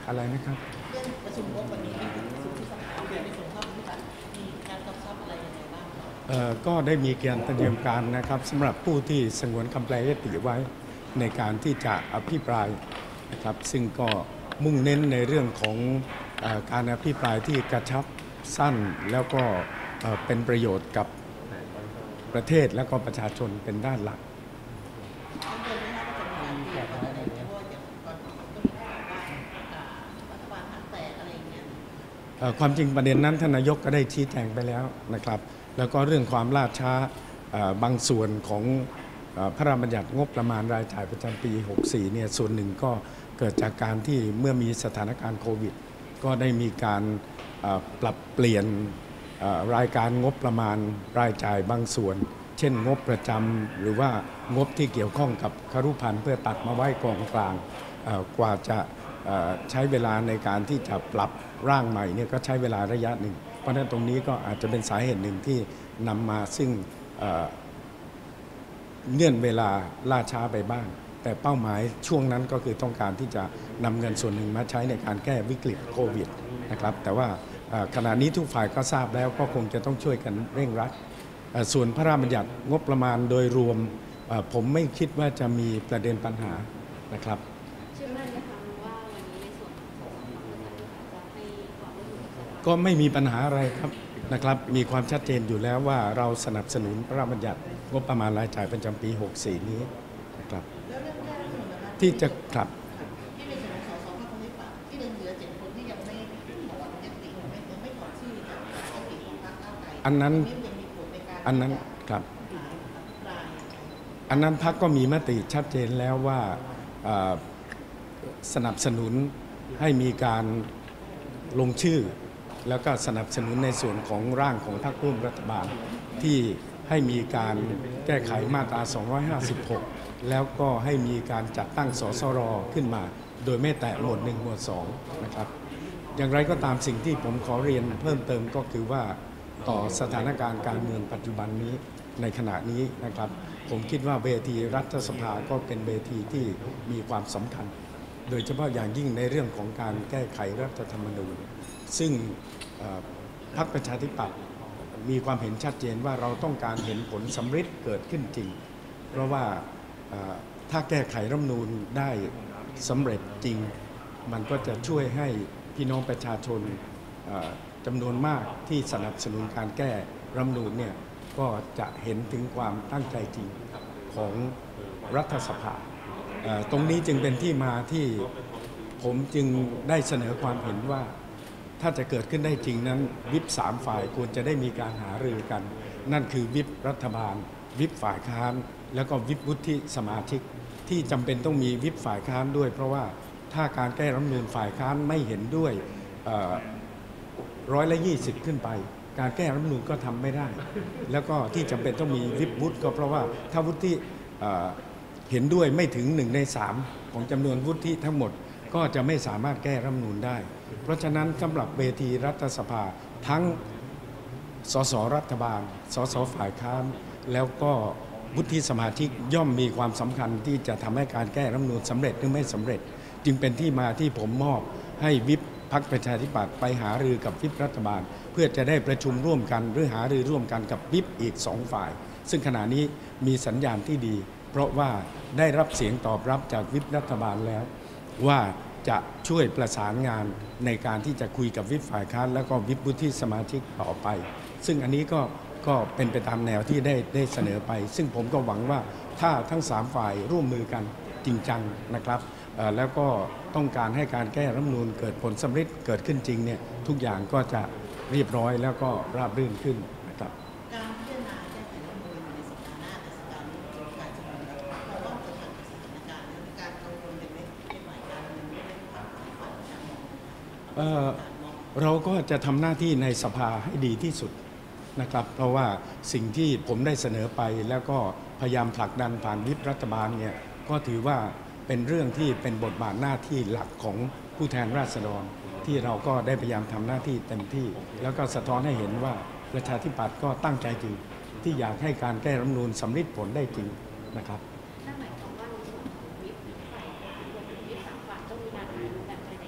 อะไรนะครับเรื่องประชุมงบวันนี้ประชุมที่สภาในส่วนของผู้จัดมีการกำชับอะไรยังไงบ้างก็ได้มีการเตรียมการนะครับสำหรับผู้ที่สงวนคำแปลยติไว้ในการที่จะอภิปรายนะครับซึ่งก็มุ่งเน้นในเรื่องของการอภิปรายที่กระชับสั้นแล้วก็เป็นประโยชน์กับประเทศและก็ประชาชนเป็นด้านหลักความจริงประเด็นนั้นท่านนายกก็ได้ชี้แจงไปแล้วนะครับแล้วก็เรื่องความล่าช้าบางส่วนของพระราชบัญญัติงบประมาณรายจ่ายประจำปี 64 เนี่ยส่วนหนึ่งก็เกิดจากการที่เมื่อมีสถานการณ์โควิดก็ได้มีการปรับเปลี่ยนรายการงบประมาณรายจ่ายบางส่วนเช่นงบประจำหรือว่างบที่เกี่ยวข้องกับครุพันธ์เพื่อตัดมาไว้กองกลางกว่าจะใช้เวลาในการที่จะปรับร่างใหม่เนี่ยก็ใช้เวลาระยะหนึ่งเพราะฉะนั้นตรงนี้ก็อาจจะเป็นสาเหตุหนึ่งที่นำมาซึ่งเงื่อนเวลาล่าช้าไปบ้างแต่เป้าหมายช่วงนั้นก็คือต้องการที่จะนำเงินส่วนหนึ่งมาใช้ในการแก้วิกฤตโควิดนะครับแต่ว่าขณะนี้ทุกฝ่ายก็ทราบแล้วก็คงจะต้องช่วยกันเร่งรัดส่วนพระราชบัญญัติงบประมาณโดยรวมผมไม่คิดว่าจะมีประเด็นปัญหานะครับก็ไม่มีปัญหาอะไรครับนะครับมีความชัดเจนอยู่แล้วว่าเราสนับสนุนพระราชบัญญัติงบประมาณรายจ่ายประจำปี 64 นี้นะครับที่จะครับที่ในส่วนของส.ส.พรรคประชาธิปัตย์ที่เหลือ7 คนที่ยังไม่ถอนยติยังไม่ถอนชื่อจากยติของพรรคก้าวไกลอันนั้นครับอันนั้นพรรคก็มีมติชัดเจนแล้วว่าสนับสนุนให้มีการลงชื่อแล้วก็สนับสนุนในส่วนของร่างของพรรคร่วมรัฐบาลที่ให้มีการแก้ไขมาตรา 256 แล้วก็ให้มีการจัดตั้งสสร.ขึ้นมาโดยไม่แตะหมวด 1 หมวด 2 นะครับอย่างไรก็ตามสิ่งที่ผมขอเรียนเพิ่มเติมก็คือว่าต่อสถานการณ์การเมืองปัจจุบันนี้ในขณะนี้นะครับผมคิดว่าเวทีรัฐสภาก็เป็นเวทีที่มีความสำคัญโดยเฉพาะอย่างยิ่งในเรื่องของการแก้ไขรัฐธรรมนูญซึ่งพรรคประชาธิปัตย์มีความเห็นชัดเจนว่าเราต้องการเห็นผลสำเร็จเกิดขึ้นจริงเพราะว่าถ้าแก้ไขรัฐธรรมนูญได้สำเร็จจริงมันก็จะช่วยให้พี่น้องประชาชนจำนวนมากที่สนับสนุนการแก้รัฐธรรมนูญเนี่ยก็จะเห็นถึงความตั้งใจจริงของรัฐสภาตรงนี้จึงเป็นที่มาที่ผมจึงได้เสนอความเห็นว่าถ้าจะเกิดขึ้นได้จริงนั้นวิป3 ฝ่ายควรจะได้มีการหารือกันนั่นคือวิปรัฐบาลวิปฝ่ายค้านแล้วก็วิปวุฒิสมาชิกที่จำเป็นต้องมีวิปฝ่ายค้านด้วยเพราะว่าถ้าการแก้รัฐธรรมนูญฝ่ายค้านไม่เห็นด้วย120ขึ้นไปการแก้รัฐธรรมนูญก็ทำไม่ได้แล้วก็ที่จำเป็นต้องมีวิปวุฒิก็เพราะว่าถ้าวุฒิเห็นด้วยไม่ถึง1 ใน 3ของจำนวนวุฒิทั้งหมดก็จะไม่สามารถแก้รัฐธรรมนูญได้เพราะฉะนั้นสำหรับเวทีรัฐสภาทั้งสสรัฐบาลสสฝ่ายค้านแล้วก็วุฒิสมาชิกย่อมมีความสำคัญที่จะทำให้การแก้รัฐธรรมนูญสำเร็จหรือไม่สำเร็จจึงเป็นที่มาที่ผมมอบให้วิปพรรคประชาธิปัตย์ไปหารือกับวิปรัฐบาลเพื่อจะได้ประชุมร่วมกันหรือหารือร่วมกันกับวิปอีก2 ฝ่ายซึ่งขณะนี้มีสัญญาณที่ดีเพราะว่าได้รับเสียงตอบรับจากวิปรัฐบาลแล้วว่าจะช่วยประสานงานในการที่จะคุยกับวิปฝ่ายค้านแล้วก็วิปวุฒิสมาชิกต่อไปซึ่งอันนี้ก็เป็นไปตามแนวที่ได้เสนอไปซึ่งผมก็หวังว่าถ้าทั้ง3 ฝ่ายร่วมมือกันจริงจังนะครับแล้วก็ต้องการให้การแก้รัฐธรรมนูญเกิดผลสำเร็จเกิดขึ้นจริงเนี่ยทุกอย่างก็จะเรียบร้อยแล้วก็ราบรื่นขึ้นนะครับการพิจารณาแก้ไขรัฐธรรมนูญในสัปดาห์หน้าแต่สัปดาห์นี้การจะมีเราต้องเปิดทางสถานการณ์การกังวลเป็นฝ่ายการเมืองไม่ได้ฝ่ายการมองเราก็จะทำหน้าที่ในสภาให้ดีที่สุดนะครับเพราะว่าสิ่งที่ผมได้เสนอไปแล้วก็พยายามผลักดันผ่านวิปรัฐบาลเนี่ยก็ถือว่าเป็นเรื่องที่เป็นบทบาทหน้าที่หลักของผู้แทนราษฎรที่เราก็ได้พยายามทำหน้าที่เต็มที่แล้วก็สะท้อนให้เห็นว่าประชาธิปัตย์ก็ตั้งใจจริงที่อยากให้การแก้รัฐธรรมนูญสำเร็จผลได้จริงนะครับนั่นหมายความว่าในส่วนของวิปฝ่ายค้านรวมถึงวิป3 ฝ่ายต้องมีการหารือกันภายในสัปดาห์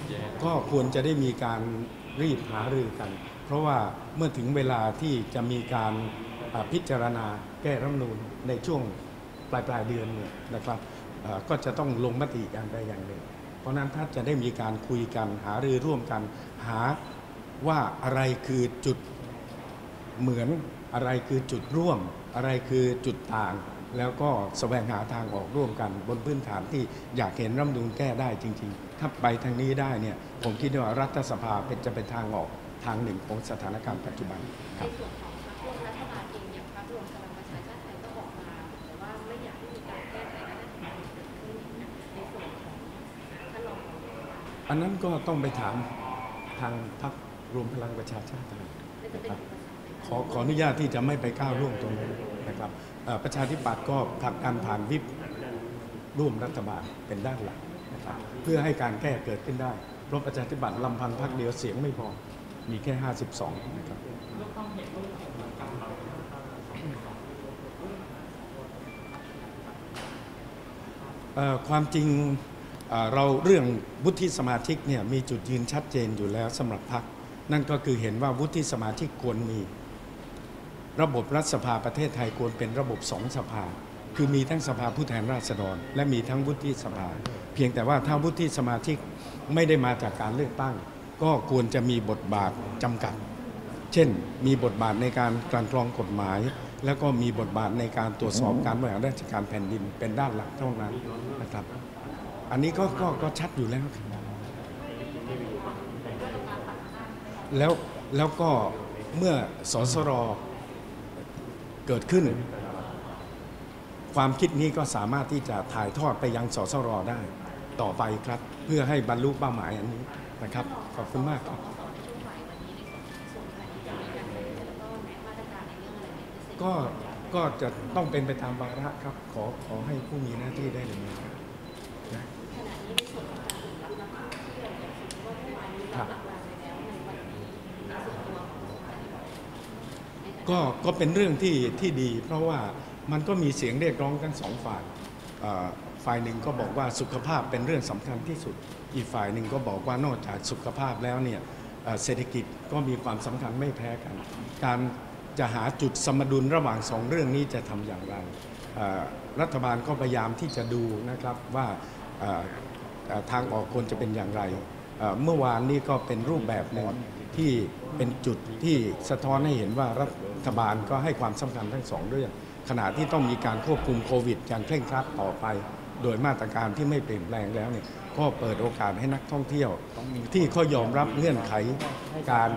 ก็ควรจะได้มีการรีบหารือกัน เพราะว่าเมื่อถึงเวลาที่จะมีการพิจารณาแก้รัฐธรรมนูญในช่วงปลายเดือนเนี่ยนะครับก็จะต้องลงมติอย่างใดอย่างหนึ่งเพราะนั้นถ้าจะได้มีการคุยกันหารือร่วมกันหาว่าอะไรคือจุดเหมือนอะไรคือจุดร่วมอะไรคือจุดต่างแล้วก็แสวงหาทางออกร่วมกันบนพื้นฐานที่อยากเห็นรัฐธรรมนูญแก้ได้จริงๆถ้าไปทางนี้ได้เนี่ยผมคิดว่ารัฐสภาจะเป็นทางออกทางหนึ่งของสถานการณ์ปัจจุบันครับในส่วนของพรรคร่วมรัฐบาลเองอย่างพรรครวมพลังประชาชาติไทยก็ออกมาแต่ว่าไม่อยากให้มีการแก้ไขรัฐธรรมนูญเกิดขึ้นในส่วนของท่านรองผบ. อันนั้นก็ต้องไปถามทางพรรครวมพลังประชาชาติไทยและจะเป็นครับขออนุญาตที่จะไม่ไปก้าวล่วงตรงนั้นนะครับประชาธิปัตย์ก็ผลักดันผ่านวิปร่วมรัฐบาลเป็นด้านหลักนะครับเพื่อให้การแก้เกิดขึ้นได้เพราะประชาธิปัตย์ลำพังพรรคเดียวเสียงไม่พอมีแค่52นะครับความจริงเราเรื่องวุฒิสมาชิกเนี่ยมีจุดยืนชัดเจนอยู่แล้วสำหรับพรรคนั่นก็คือเห็นว่าวุฒิสมาชิกควรมีระบบรัฐสภาประเทศไทยควรเป็นระบบ2 สภาคือมีทั้งสภาผู้แทนราษฎรและมีทั้งวุฒิสภาเพียงแต่ว่าถ้าวุฒิสมาชิกไม่ได้มาจากการเลือกตั้งก็ควรจะมีบทบาทจำกัดเช่นมีบทบาทในการกลั่นกรองกฎหมายแล้วก็มีบทบาทในการตรวจสอบการบริหารราชการแผ่นดินเป็นด้านหลักเท่านั้นนะครับอันนี้ก็ชัดอยู่แล้วแล้วก็เมื่อสสรเกิดขึ้นความคิดนี้ก็สามารถที่จะถ่ายทอดไปยังสสรได้ต่อไปครับเพื่อให้บรรลุเป้าหมายอันนี้นะครับขอบคุณมากครับก็จะต้องเป็นไปตามวาระครับขอให้ผู้มีหน้าที่ได้ดำเนินการนะก็เป็นเรื่องที่ดีเพราะว่ามันก็มีเสียงเรียกร้องทั้ง2 ฝ่ายฝ่ายหนึ่งก็บอกว่าสุขภาพเป็นเรื่องสำคัญที่สุดอีกฝ่ายหนึ่งก็บอกว่านอกจากสุขภาพแล้วเนี่ยเศรษฐกิจก็มีความสำคัญไม่แพ้กันการจะหาจุดสมดุลระหว่าง2 เรื่องนี้จะทำอย่างไรรัฐบาลก็พยายามที่จะดูนะครับว่าทางออกควรจะเป็นอย่างไรเมื่อวานนี้ก็เป็นรูปแบบหนึ่งที่เป็นจุดที่สะท้อนให้เห็นว่ารัฐบาลก็ให้ความสำคัญทั้ง2 เรื่องขณะที่ต้องมีการควบคุมโควิดอย่างเคร่งครัดต่อไปโดยมาตรการที่ไม่เปลี่ยนแปลงแล้วเนี่ยก็เปิดโอกาสให้นักท่องเที่ยวที่เขายอมรับเงื่อนไขการ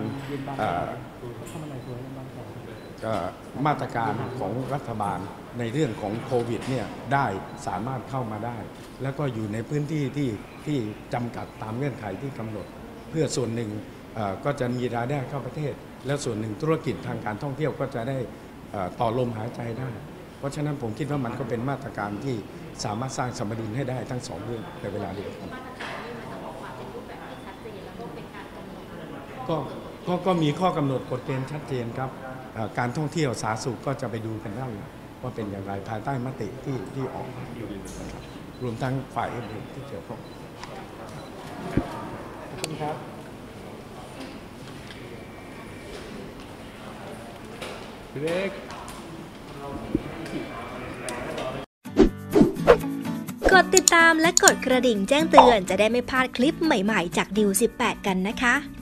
มาตรการของรัฐบาลในเรื่องของโควิดเนี่ยได้สามารถเข้ามาได้แล้วก็อยู่ในพื้นที่ที่จำกัดตามเงื่อนไขที่กำหนดเพื่อส่วนหนึ่งก็จะมีรายได้เข้าประเทศและส่วนหนึ่งธุรกิจทางการท่องเที่ยวก็จะได้ต่อลมหายใจได้เพราะฉะนั้นผมคิดว่ามันก็เป็นมาตรการที่สามารถสร้างสมดุลให้ได้ทั้ง2 เรื่องในเวลาเดียวกันมาตรการนี้มันจะออกมาเป็นรูปแบบที่ชัดเจนแล้วก็เป็นการกำหนดก็มีข้อกำหนดกฎเกณฑ์ชัดเจนครับการท่องเที่ยวสาธารณสุขก็จะไปดูกันได้ว่าเป็นอย่างไรภายใต้มติที่ออกนะครับรวมทั้งฝ่ายอื่นๆที่เกี่ยวข้องขอบคุณครับเล็กกดติดตามและกดกระดิ่งแจ้งเตือนจะได้ไม่พลาดคลิปใหม่ๆจากดิว18กันนะคะ